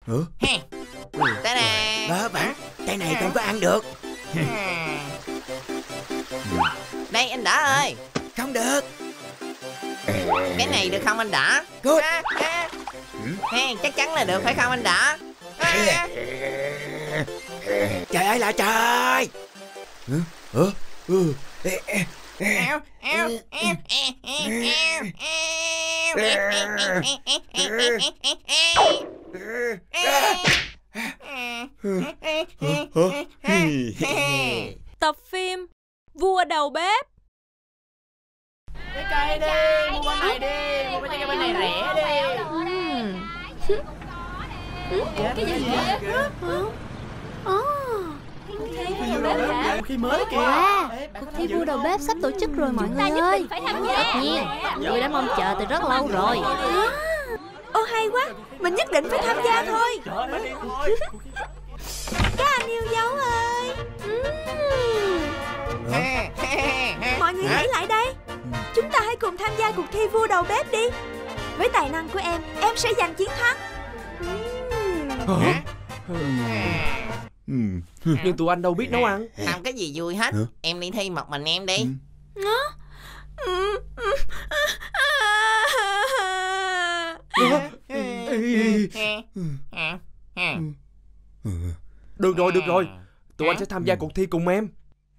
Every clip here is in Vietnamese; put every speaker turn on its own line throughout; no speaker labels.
Đó bạn, cái này không có ăn được.
Đây anh Đỏ ơi.
Không được.
Cái này được không anh Đỏ?
Good.
Chắc chắn là được phải không anh Đỏ?
Trời ơi là trời.
Tập phim Vua Đầu Bếp.
Trái cây đi, mua bên này đi, mua trái cây bên này rẻ đi.
Cái gì vậy?
Cuộc thi mới kìa.
Wow, cuộc thi vua đầu bếp sắp tổ chức rồi mọi người ơi. Tất nhiên, tôi đã mong chờ từ rất lâu rồi.
Ô hay quá, mình nhất định phải tham gia thôi. Các anh yêu dấu ơi. Mọi người hãy lại đây. Chúng ta hãy cùng tham gia cuộc thi vua đầu bếp đi. Với tài năng của em sẽ giành chiến thắng.
Nhưng tụi anh đâu biết nấu ăn.
Không có gì vui hết. Em đi thi một mình em đi.
Được rồi. Tụi anh sẽ tham gia cuộc thi cùng em.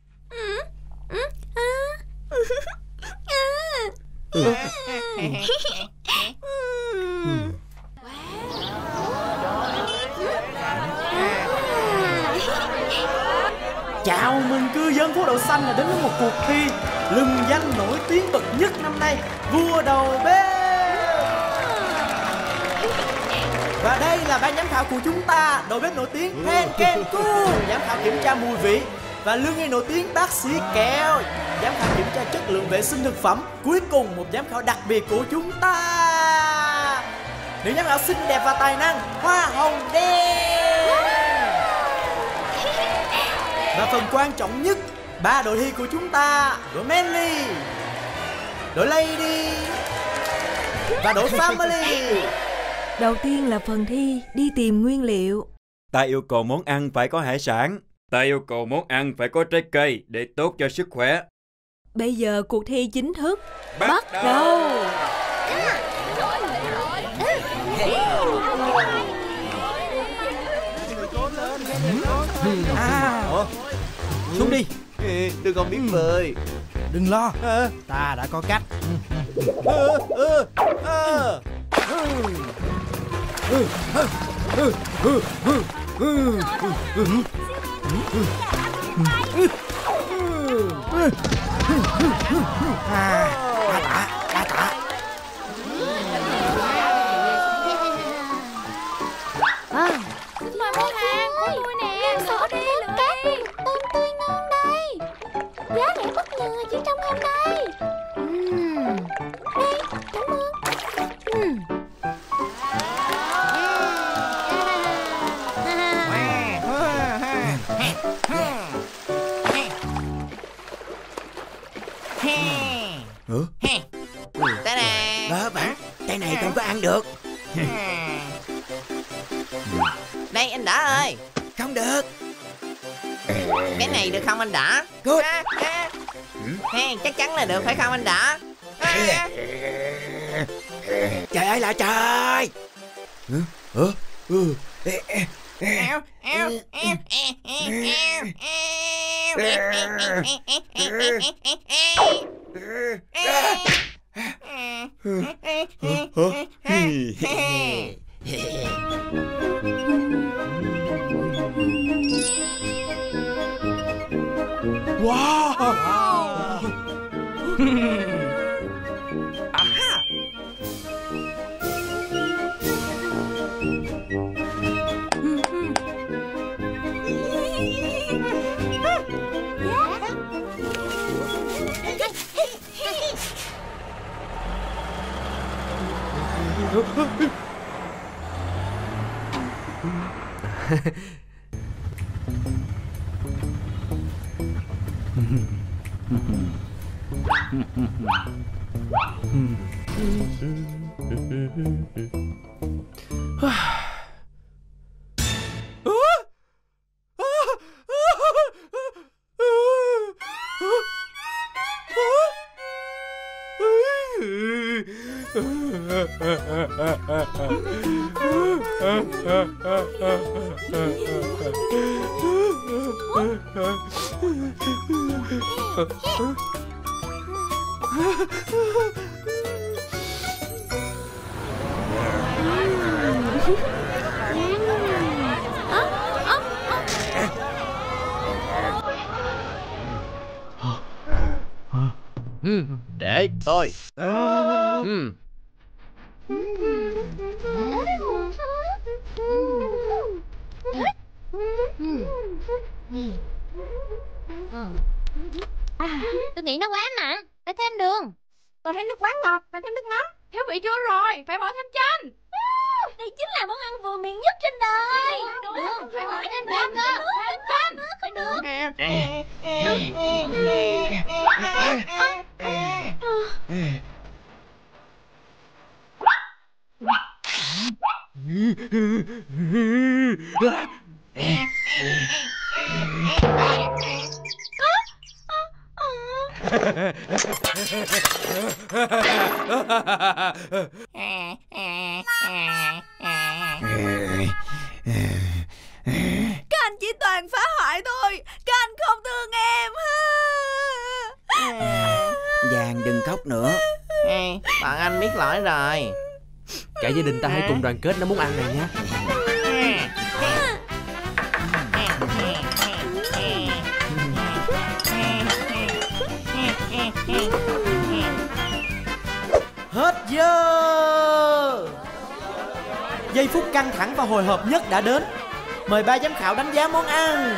Chào mừng cư dân phố Đậu Xanh đã đến với một cuộc thi lừng danh nổi tiếng bậc nhất năm nay, vua đầu bếp. Và đây là ban giám khảo của chúng ta, đầu bếp nổi tiếng Hen Ken Ku, giám khảo kiểm tra mùi vị, và lương nghi nổi tiếng bác sĩ Kẹo, giám khảo kiểm tra chất lượng vệ sinh thực phẩm. Cuối cùng một giám khảo đặc biệt của chúng ta, nữ giám khảo xinh đẹp và tài năng Hoa Hồng Đen. Và phần quan trọng nhất, ba đội thi của chúng ta, đội Manly, đội Lady và đội Family.
Đầu tiên là phần thi đi tìm nguyên liệu.
Ta yêu cầu món ăn phải có hải sản. Ta yêu cầu món ăn phải có trái cây để tốt cho sức khỏe.
Bây giờ cuộc thi chính thức
Bắt đầu.
Xuống đi.
Tôi không biết bơi.
Đừng lo, ta đã có cách.
Đa tạ.
Mời mua hàng của tôi nè. Sỏ đi, cát, tôm tươi ngon đây. Giá rẻ bất ngờ chỉ trong hôm nay. Đây, cảm ơn.
Đó bạn, cái này không có ăn được.
Đây anh Đỏ ơi.
Không được.
Cái này được không anh Đỏ?
Good.
Chắc chắn là được phải không anh Đỏ?
Trời ơi là trời.
Wow.
Aha.
Để tôi.
Tôi nghĩ nó quá mặn, phải thêm đường.
Tôi thấy nước quá ngọt, phải thêm nước mắm. Thiếu vị chua rồi, phải bỏ thêm chanh.
Đây chính là món ăn vừa miệng nhất trên đời. Đường, phải bỏ thêm đường cơ. Thêm chanh, phải đường.
Các anh chỉ toàn phá hoại thôi. Các anh không thương em.
Giang đừng khóc nữa.
Bọn anh biết lỗi rồi.
Cả gia đình ta hãy cùng đoàn kết nấu món ăn này nhé.
Hết giờ. Giây phút căng thẳng và hồi hộp nhất đã đến. Mời ba giám khảo đánh giá món ăn.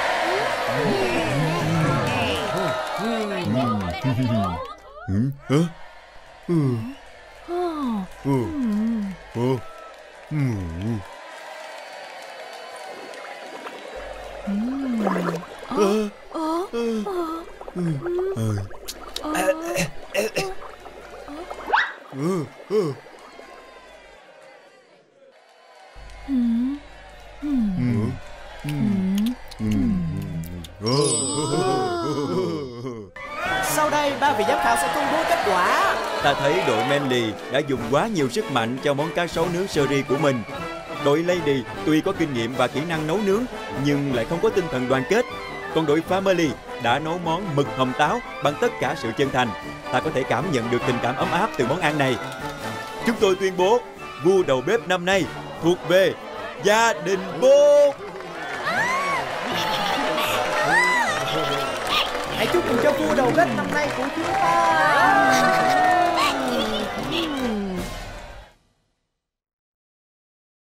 Sau đây ba vị giám khảo sẽ công bố kết quả.
Ta thấy đội Mandy đã dùng quá nhiều sức mạnh cho món cá sấu nướng sơ ri của mình. Đội Lady tuy có kinh nghiệm và kỹ năng nấu nướng nhưng lại không có tinh thần đoàn kết. Còn đội Family đã nấu món mực hồng táo bằng tất cả sự chân thành. Ta có thể cảm nhận được tình cảm ấm áp từ món ăn này. Chúng tôi tuyên bố vua đầu bếp năm nay thuộc về gia đình Bố.
Hãy chúc mừng cho vua đầu bếp năm nay của chúng ta.